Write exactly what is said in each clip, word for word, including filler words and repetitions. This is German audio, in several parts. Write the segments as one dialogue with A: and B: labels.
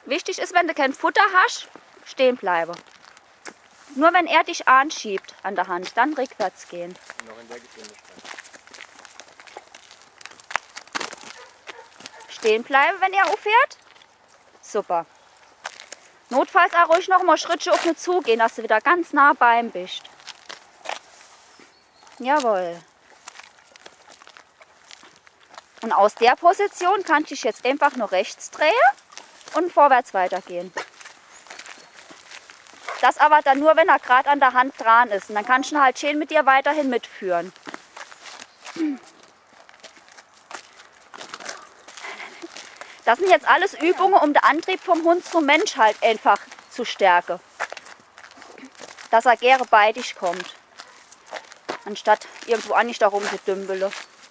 A: Wichtig ist, wenn du kein Futter hast, stehen bleiben. Nur wenn er dich anschiebt an der Hand, dann rückwärts gehen.
B: Noch in der Geschwindigkeit.
A: Stehen bleiben, wenn er auffährt. Super. Notfalls auch ruhig noch mal Schritte auf ihn zugehen, dass du wieder ganz nah bei ihm bist. Jawohl. Und aus der Position kann ich dich jetzt einfach nur rechts drehen und vorwärts weitergehen. Das aber dann nur, wenn er gerade an der Hand dran ist. Und dann kannst du ihn halt schön mit dir weiterhin mitführen. Das sind jetzt alles Übungen, um den Antrieb vom Hund zum Mensch halt einfach zu stärken. Dass er gerne bei dich kommt. Anstatt irgendwo an dich darum zu dümpeln.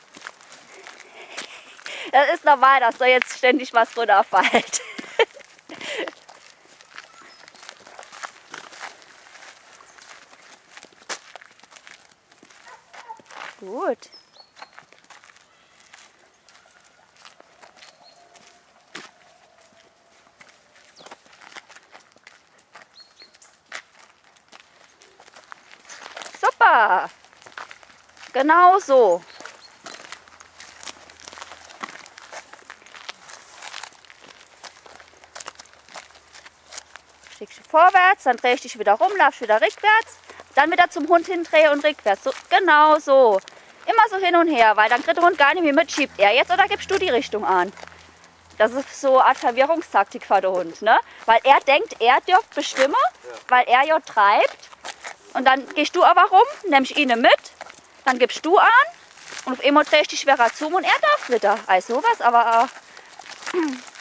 A: Das ist normal, dass da jetzt ständig was runterfällt. Gut. Super. Genau so. Schickst du vorwärts, dann drehst du dich wieder rum, laufst wieder rückwärts, dann wieder zum Hund hindrehen und rückwärts. So, genau so. Immer so hin und her, weil dann kriegt der Hund gar nicht mehr mit. Schiebt er jetzt oder gibst du die Richtung an? Das ist so eine Art Verwirrungstaktik für den Hund, ne? Weil er denkt, er dürft bestimmen, ja. Weil er ja treibt. Und dann gehst du aber rum, nimmst ihn mit, dann gibst du an und auf einmal drehst du dich schwerer zu und er darf wieder. Also sowas, aber auch.